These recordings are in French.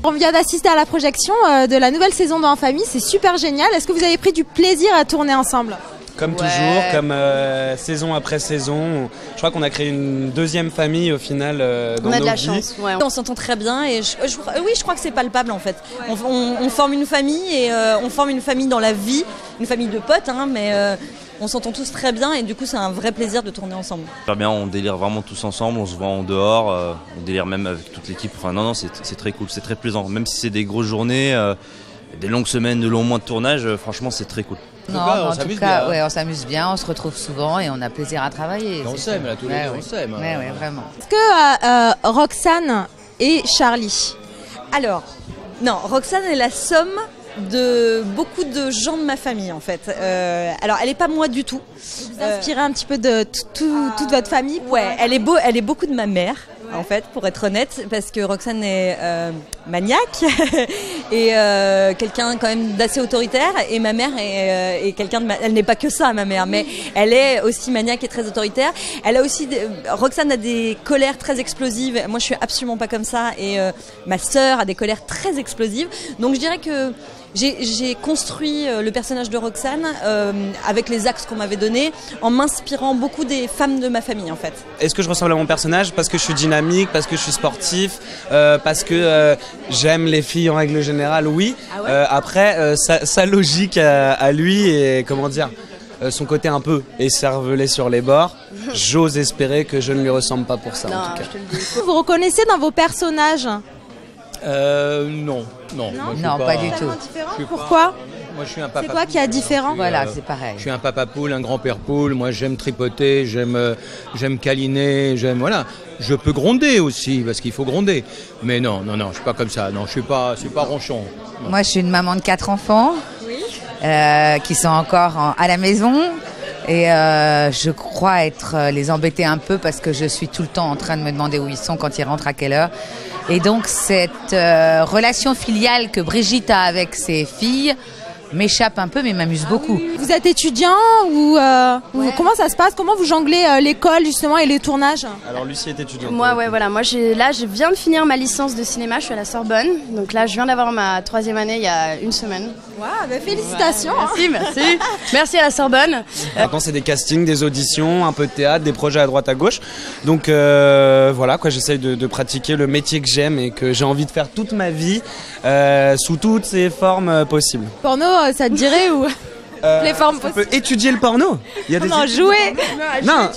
On vient d'assister à la projection de la nouvelle saison de En Famille, c'est super génial. Est-ce que vous avez pris du plaisir à tourner ensemble? Comme toujours, comme saison après saison. Je crois qu'on a créé une deuxième famille au final dans nos vies. On a de la chance, ouais. On s'entend très bien et oui, je crois que c'est palpable en fait. Ouais. On forme une famille et on forme une famille dans la vie, une famille de potes, hein, mais on s'entend tous très bien et du coup c'est un vrai plaisir de tourner ensemble. Super bien, on délire vraiment tous ensemble, on se voit en dehors, on délire même avec toute l'équipe. Enfin non, c'est très cool, c'est très plaisant. Même si c'est des grosses journées, des longues semaines, de longs mois de tournage, franchement c'est très cool. Non, en tout cas, ouais, on s'amuse bien, on se retrouve souvent et on a plaisir à travailler. On s'aime là tous les deux, on s'aime. Ouais, vraiment. Est-ce que Roxane et Charlie? Alors, non, Roxane est la somme de beaucoup de gens de ma famille en fait. Alors elle est pas moi du tout. Vous inspirez un petit peu de toute votre famille? Ouais, elle est beaucoup de ma mère. En fait, pour être honnête, parce que Roxane est maniaque et quelqu'un quand même d'assez autoritaire, et ma mère est quelqu'un de elle n'est pas que ça, ma mère, mais elle est aussi maniaque et très autoritaire. Elle a aussi Roxane a des colères très explosives. Moi, je suis absolument pas comme ça, et ma sœur a des colères très explosives. Donc, je dirais que j'ai construit le personnage de Roxane avec les axes qu'on m'avait donnés, en m'inspirant beaucoup des femmes de ma famille en fait. Est-ce que je ressemble à mon personnage parce que je suis dynamique, parce que je suis sportif, parce que j'aime les filles en règle générale? Oui. Ah ouais. Après, sa logique à lui et comment dire, son côté un peu écervelé sur les bords, j'ose espérer que je ne lui ressemble pas pour ça. Non, en tout cas. je te le dis. Vous reconnaissez dans vos personnages? Non. Non, pas du tout. Pourquoi? Moi, je suis un papa. C'est quoi qui est différent? Voilà, c'est pareil. Je suis un papa poule, un grand-père poule. Moi, j'aime tripoter, j'aime câliner, voilà. Je peux gronder aussi, parce qu'il faut gronder. Mais non, je suis pas comme ça. Non, c'est pas ronchon. Non. Moi, je suis une maman de 4 enfants qui sont encore à la maison. Et je crois les embêter un peu parce que je suis tout le temps en train de me demander où ils sont, quand ils rentrent, à quelle heure. Et donc cette relation filiale que Brigitte a avec ses filles m'échappe un peu, mais m'amuse beaucoup. Vous êtes étudiant ou comment ça se passe? Comment vous jonglez l'école justement et les tournages? Alors Lucie est étudiante. Moi, voilà. Moi, je viens de finir ma licence de cinéma. Je suis à la Sorbonne. Donc là, je viens d'avoir ma 3e année il y a une semaine. Wow, bah félicitations. Merci. Merci à la Sorbonne. Maintenant, c'est des castings, des auditions, un peu de théâtre, des projets à droite à gauche. Donc voilà, quoi, j'essaye de pratiquer le métier que j'aime et que j'ai envie de faire toute ma vie sous toutes ses formes possibles. Porno, ça te dirait ou les formes possibles? On peut étudier le porno. Il y a des jouer. Non.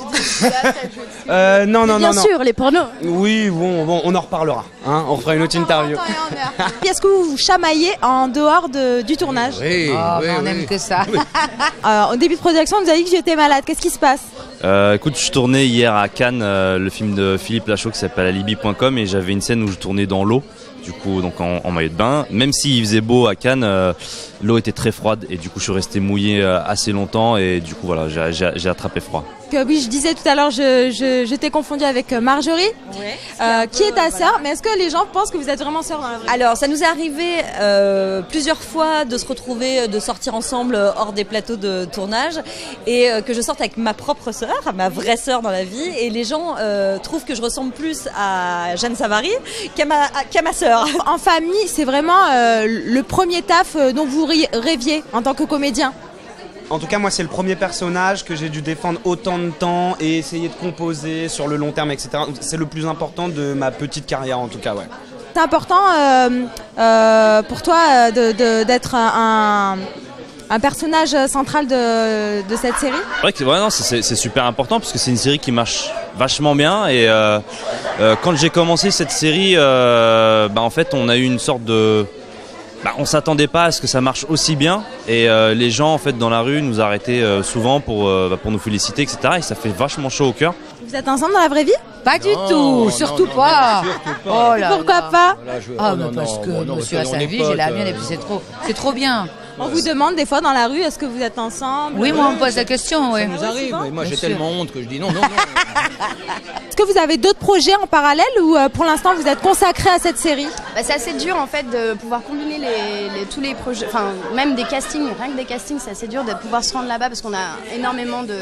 Non. Bien sûr, les pornos. Oui, bon, on en reparlera. Hein, on fera une autre interview. Est-ce que vous vous chamaillez en dehors du tournage? Oui, on aime que ça. Au début de projection, vous avez dit que j'étais malade. Qu'est-ce qui se passe? Écoute, je tournais hier à Cannes le film de Philippe Lachaud qui s'appelle Alibi.com, et j'avais une scène où je tournais dans l'eau, du coup donc en maillot de bain. Même s'il faisait beau à Cannes, l'eau était très froide et du coup je suis resté mouillé assez longtemps, et du coup voilà, j'ai attrapé froid. Oui, je disais tout à l'heure, je t'ai confondu avec Marjorie, qui est ta sœur. Mais est-ce que les gens pensent que vous êtes vraiment sœurs dans la vraie vie? Alors, ça nous est arrivé plusieurs fois de se retrouver, de sortir ensemble hors des plateaux de tournage, et que je sorte avec ma propre sœur, ma vraie sœur dans la vie, et les gens trouvent que je ressemble plus à Jeanne Savary qu'à ma sœur. En Famille, c'est vraiment le premier taf dont vous rêviez en tant que comédien? En tout cas, moi, c'est le premier personnage que j'ai dû défendre autant de temps et essayer de composer sur le long terme, etc. C'est le plus important de ma petite carrière, en tout cas, ouais. C'est important pour toi d'être un personnage central de cette série? C'est vrai que c'est super important parce que c'est une série qui marche vachement bien, et quand j'ai commencé cette série, en fait, on a eu une sorte de... on s'attendait pas à ce que ça marche aussi bien, et les gens en fait dans la rue nous arrêtaient souvent pour nous féliciter, etc. Et ça fait vachement chaud au cœur. Vous êtes ensemble dans la vraie vie? Pas du tout, surtout pas. Oh là pourquoi pas? Parce que monsieur a sa vie, j'ai la mienne, et puis c'est trop bien. On vous demande des fois dans la rue, est-ce que vous êtes ensemble? Oui, moi on me pose la question, oui. Ça nous arrive, mais moi j'ai tellement honte que je dis non. Est-ce que vous avez d'autres projets en parallèle, ou pour l'instant vous êtes consacré à cette série? C'est assez dur en fait de pouvoir combiner tous les projets, enfin même des castings, rien que des castings, c'est assez dur de pouvoir se rendre là-bas parce qu'on a énormément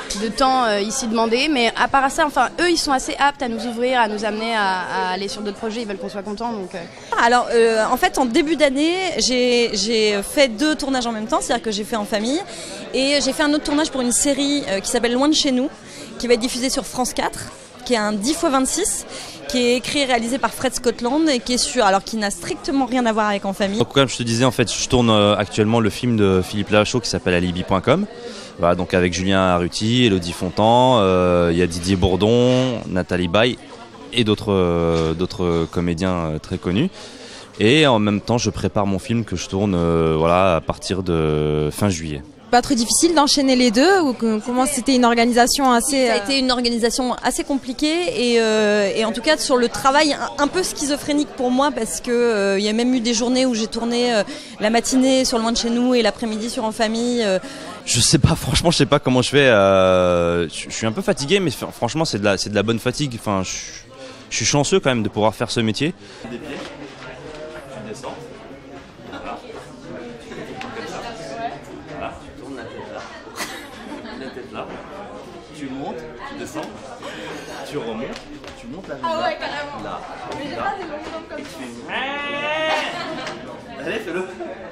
de temps ici demandé. Mais à part ça, enfin, eux, ils sont assez aptes à nous ouvrir, à nous amener à aller sur d'autres projets. Ils veulent qu'on soit contents. Donc, Alors, en fait, en début d'année, j'ai fait 2 tournages en même temps, c'est-à-dire que j'ai fait en famille. Et j'ai fait un autre tournage pour une série qui s'appelle Loin de chez nous, qui va être diffusée sur France 4, qui est un 10x26, qui est écrit et réalisé par Fred Scotland et qui est alors qui n'a strictement rien à voir avec En famille. Donc, comme je te disais, en fait, je tourne actuellement le film de Philippe Lachaud qui s'appelle Alibi.com. Voilà, donc avec Julien Arruti, Elodie Fontan, il y a Didier Bourdon, Nathalie Baye et d'autres comédiens très connus. Et en même temps, je prépare mon film que je tourne à partir de fin juillet. Pas trop difficile d'enchaîner les deux ou comment c'était une organisation assez... Ça a été une organisation assez compliquée et en tout cas sur le travail un peu schizophrénique pour moi parce que il y a même eu des journées où j'ai tourné la matinée sur Loin de chez nous et l'après-midi sur En famille. Je sais pas, franchement, je sais pas comment je fais. Je suis un peu fatigué, mais franchement, c'est de la bonne fatigue. Enfin, je suis chanceux quand même de pouvoir faire ce métier. Des pieds, tu descends. Voilà. Voilà, tu tournes la tête là. La tête là. Tu montes, tu descends. Tu remontes, tu montes la jambe. Ah ouais, carrément. Là. Mais j'ai pas des longues jambes comme ça. Allez, fais-le.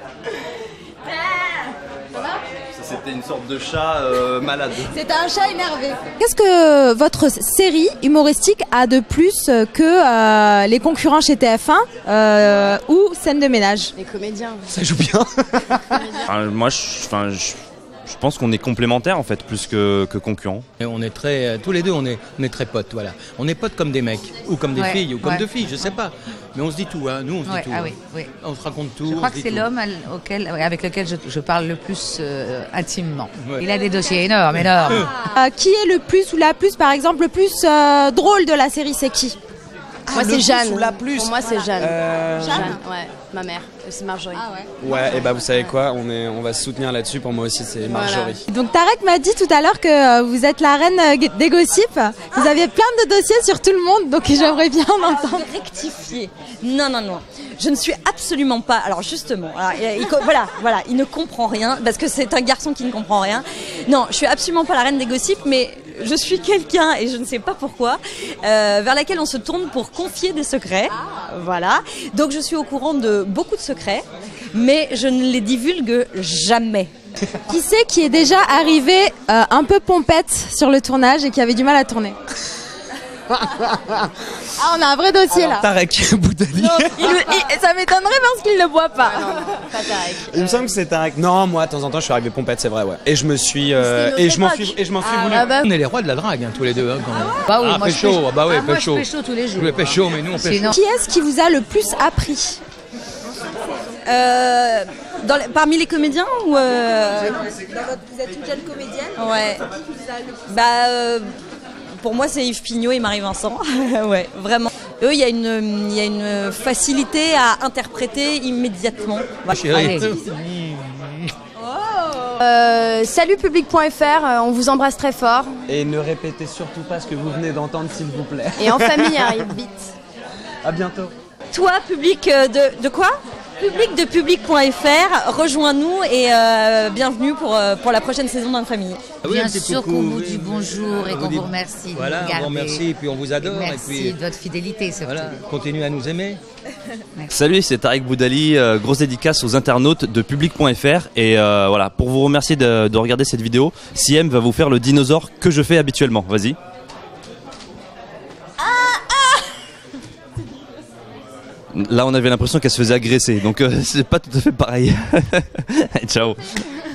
C'était une sorte de chat malade. C'était un chat énervé. Qu'est-ce que votre série humoristique a de plus que les concurrents chez TF1 ou Scène de ménage? les comédiens. Ça joue bien. Moi, je pense qu'on est complémentaires en fait, plus que concurrents. Et on est très, tous les deux, on est très potes, voilà. On est potes comme des mecs, ou comme des filles, ou comme deux filles, je sais pas. Mais on se dit tout, hein. Nous on se dit tout. Ah hein. oui, oui. On se raconte tout. Je crois que c'est l'homme avec lequel je parle le plus intimement. Ouais. Il a des dossiers énormes. Qui est le plus ou la plus, par exemple, le plus drôle de la série, c'est qui? Moi, c'est Jeanne. La plus. Pour moi, c'est Jeanne. Jeanne, ouais, ma mère. C'est Marjorie. Ah ouais. Ouais, et bah vous savez quoi, on va se soutenir là-dessus. Pour moi aussi, c'est Marjorie. Voilà. Donc Tarek m'a dit tout à l'heure que vous êtes la reine des gossips. Vous aviez plein de dossiers sur tout le monde, donc j'aimerais bien en entendre. Rectifier. Non. Je ne suis absolument pas. Alors justement, voilà, il ne comprend rien parce que c'est un garçon qui ne comprend rien. Non, je suis absolument pas la reine des gossips, mais je suis quelqu'un et je ne sais pas pourquoi vers laquelle on se tourne pour confier des secrets. Voilà. Donc je suis au courant de beaucoup de secrets, mais je ne les divulgue jamais. Qui c'est qui est déjà arrivé un peu pompette sur le tournage et qui avait du mal à tourner? Ah, on a un vrai dossier. Alors, là. Tarek Boudali. Non, ça m'étonnerait parce qu'il ne boit pas. Pas Tarek. Il me semble que c'est Tarek. Non, moi, de temps en temps, je suis arrivé pompette, c'est vrai, ouais. Et je me suis, et je m'en suis voulu. On est les rois de la drague, hein, tous les deux. Hein, quand même. Bah oui, moi pécho, bah ouais, moi pécho. je pécho tous les jours. Je pécho, mais nous on pécho. Qui est-ce qui vous a le plus appris? Parmi les comédiens ou Vous êtes une jeune comédienne. Ouais. Pour moi, c'est Yves Pignot et Marie-Vincent. Ouais, vraiment. Eux, il y a une facilité à interpréter immédiatement. Chérie. Salut public.fr, on vous embrasse très fort. Et ne répétez surtout pas ce que vous venez d'entendre, s'il vous plaît. Et En famille arrive vite. À bientôt. Toi, public de quoi? Public de public.fr, rejoins-nous et bienvenue pour la prochaine saison d'En famille. Bien sûr qu'on vous dit bonjour et qu'on vous remercie. Voilà, on vous remercie et puis on vous adore. Merci de votre fidélité surtout. Voilà, continuez à nous aimer. Salut, c'est Tarek Boudali, grosse dédicace aux internautes de public.fr et voilà, pour vous remercier de regarder cette vidéo, Siem va vous faire le dinosaure que je fais habituellement, vas-y. Là on avait l'impression qu'elle se faisait agresser, donc c'est pas tout à fait pareil. Ciao.